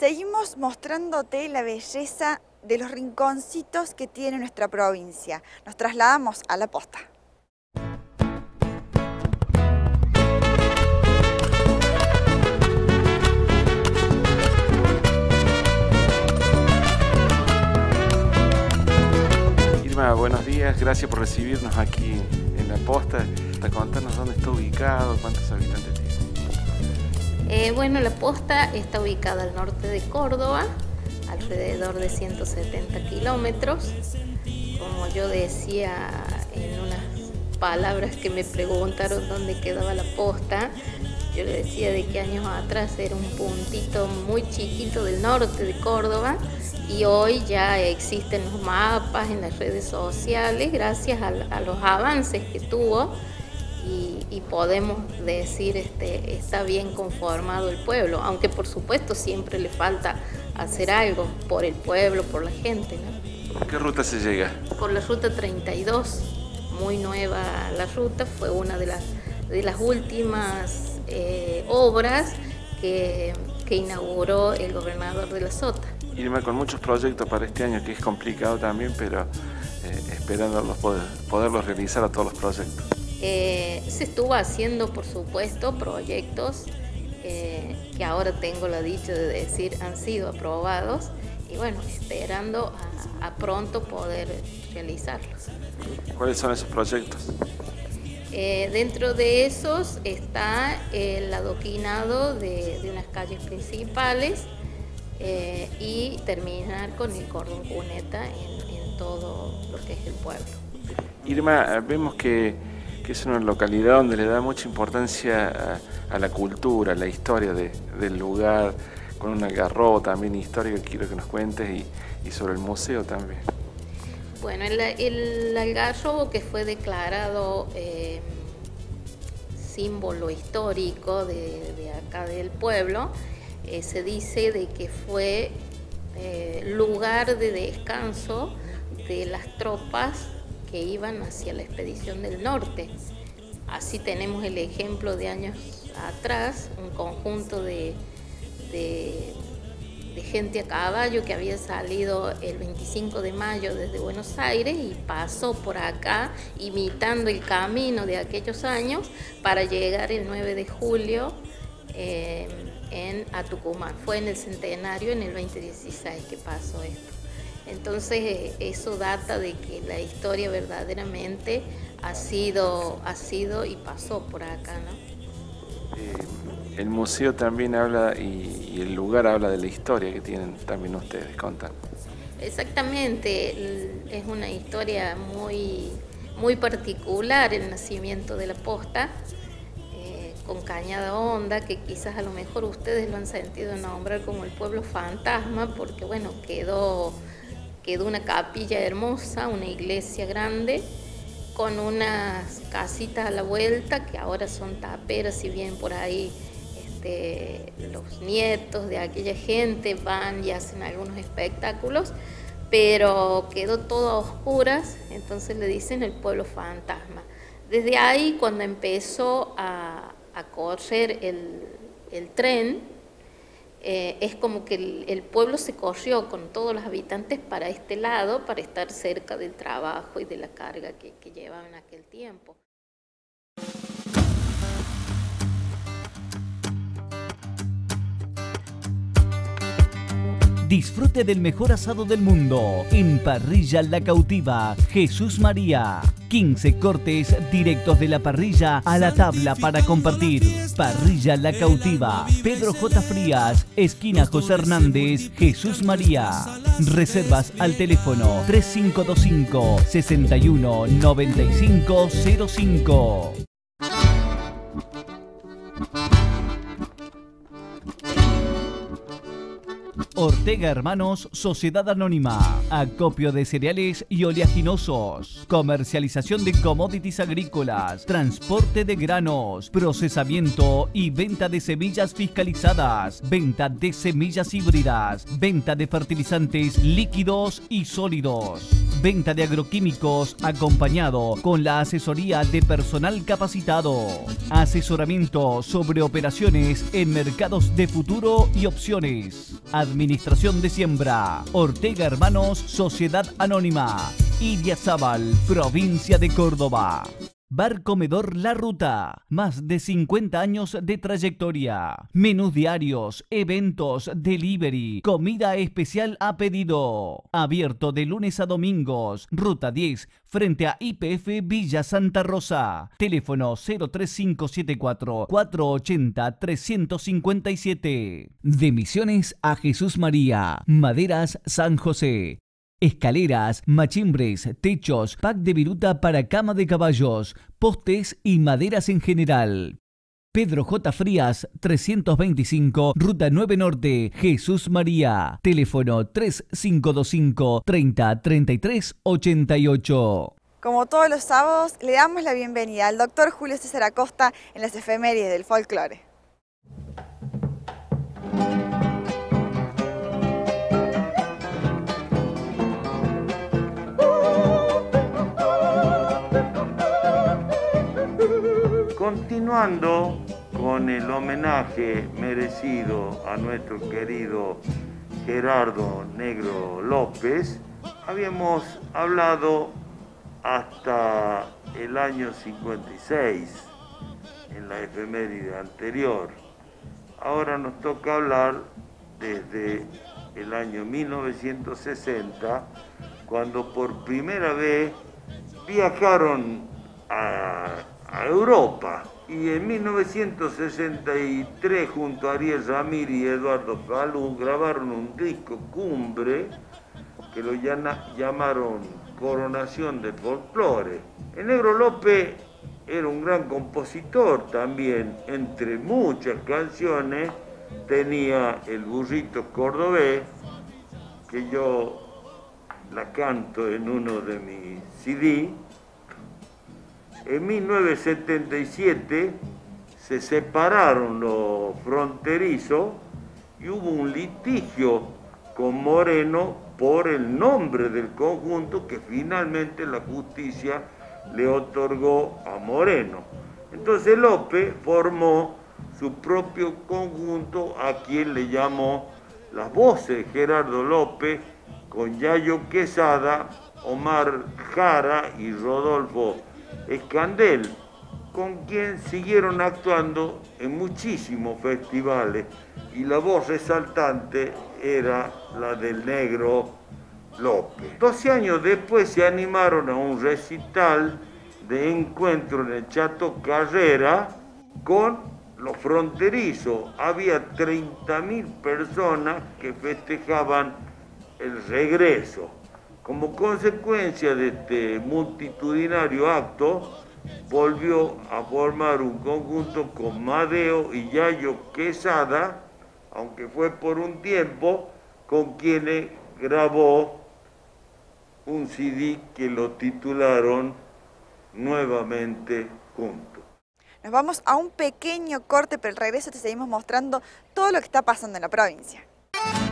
Seguimos mostrándote la belleza de los rinconcitos que tiene nuestra provincia. Nos trasladamos a La Posta. Irma, buenos días, gracias por recibirnos aquí en La Posta. Para contarnos dónde está ubicado, cuántos habitantes tiene. Bueno, La Posta está ubicada al norte de Córdoba, alrededor de 170 kilómetros. Como yo decía en unas palabras que me preguntaron dónde quedaba La Posta, yo le decía de que años atrás era un puntito muy chiquito del norte de Córdoba y hoy ya existen los mapas en las redes sociales gracias a los avances que tuvo. Y podemos decir está bien conformado el pueblo, aunque por supuesto siempre le falta hacer algo por el pueblo, por la gente, ¿no? ¿Por qué ruta se llega? Por la ruta 32, muy nueva la ruta, fue una de las últimas obras que inauguró el gobernador de La Sota. Irma, con muchos proyectos para este año, que es complicado también, pero esperando poderlos realizar a todos los proyectos. Se estuvo haciendo, por supuesto, proyectos que ahora tengo la dicha de decir han sido aprobados y bueno, esperando a pronto poder realizarlos. ¿Cuáles son esos proyectos? Dentro de esos está el adoquinado de unas calles principales y terminar con el cordón cuneta en todo lo que es el pueblo. Irma, vemos que es una localidad donde le da mucha importancia a la cultura, a la historia del lugar, con un algarrobo también histórico que quiero que nos cuentes y sobre el museo también. Bueno, el algarrobo que fue declarado símbolo histórico de acá del pueblo, se dice de que fue lugar de descanso de las tropas que iban hacia la expedición del norte. Así tenemos el ejemplo de años atrás, un conjunto de gente a caballo que había salido el 25 de mayo desde Buenos Aires y pasó por acá imitando el camino de aquellos años para llegar el 9 de julio a Tucumán. Fue en el centenario, en el 2016 que pasó esto. Entonces eso data de que la historia verdaderamente ha sido y pasó por acá, ¿no? El museo también habla y el lugar habla de la historia que tienen también ustedes, contan. Exactamente, es una historia muy particular el nacimiento de La Posta, con Cañada Honda, que quizás a lo mejor ustedes lo han sentido nombrar como el pueblo fantasma, porque bueno, quedó una capilla hermosa, una iglesia grande, con unas casitas a la vuelta que ahora son taperas, si bien por ahí los nietos de aquella gente van y hacen algunos espectáculos, pero quedó todo a oscuras, entonces le dicen el pueblo fantasma. Desde ahí, cuando empezó a correr el tren, es como que el pueblo se corrió con todos los habitantes para este lado, para estar cerca del trabajo y de la carga que llevaban en aquel tiempo. Disfrute del mejor asado del mundo en Parrilla La Cautiva, Jesús María. 15 cortes directos de la parrilla a la tabla para compartir. Parrilla La Cautiva, Pedro J. Frías, esquina José Hernández, Jesús María. Reservas al teléfono 3525 61 95 05. Ortega Hermanos, Sociedad Anónima. Acopio de cereales y oleaginosos. Comercialización de commodities agrícolas. Transporte de granos. Procesamiento y venta de semillas fiscalizadas. Venta de semillas híbridas. Venta de fertilizantes líquidos y sólidos. Venta de agroquímicos acompañado con la asesoría de personal capacitado. Asesoramiento sobre operaciones en mercados de futuro y opciones. Administración de siembra. Ortega Hermanos, Sociedad Anónima. Idiazábal, provincia de Córdoba. Bar Comedor La Ruta, más de 50 años de trayectoria. Menús diarios, eventos, delivery, comida especial a pedido. Abierto de lunes a domingos. Ruta 10, frente a YPF Villa Santa Rosa. Teléfono 03574 480 357. De Misiones a Jesús María. Maderas San José. Escaleras, machimbres, techos, pack de viruta para cama de caballos, postes y maderas en general. Pedro J. Frías, 325, Ruta 9 Norte, Jesús María. Teléfono 3525 30 33 88. Como todos los sábados, le damos la bienvenida al doctor Julio César Acosta en las efemérides del folclore. Continuando con el homenaje merecido a nuestro querido Gerardo Negro López, habíamos hablado hasta el año 56 en la efeméride anterior. Ahora nos toca hablar desde el año 1960, cuando por primera vez viajaron a Europa, y en 1963 junto a Ariel Ramírez y Eduardo Calú grabaron un disco cumbre que lo llamaron Coronación del Folclore. El Negro López era un gran compositor también. Entre muchas canciones tenía El Burrito Cordobés, que yo la canto en uno de mis CD. En 1977 se separaron los fronterizos y hubo un litigio con Moreno por el nombre del conjunto que finalmente la justicia le otorgó a Moreno. Entonces López formó su propio conjunto, a quien le llamó Las Voces de Gerardo López, con Yayo Quesada, Omar Jara y Rodolfo Escandel, con quien siguieron actuando en muchísimos festivales, y la voz resaltante era la del Negro López. 12 años después se animaron a un recital de encuentro en el Chateau Carrera con los fronterizos. Había 30.000 personas que festejaban el regreso. Como consecuencia de este multitudinario acto, volvió a formar un conjunto con Madeo y Yayo Quesada, aunque fue por un tiempo, con quienes grabó un CD que lo titularon Nuevamente Juntos. Nos vamos a un pequeño corte, pero al regreso te seguimos mostrando todo lo que está pasando en la provincia.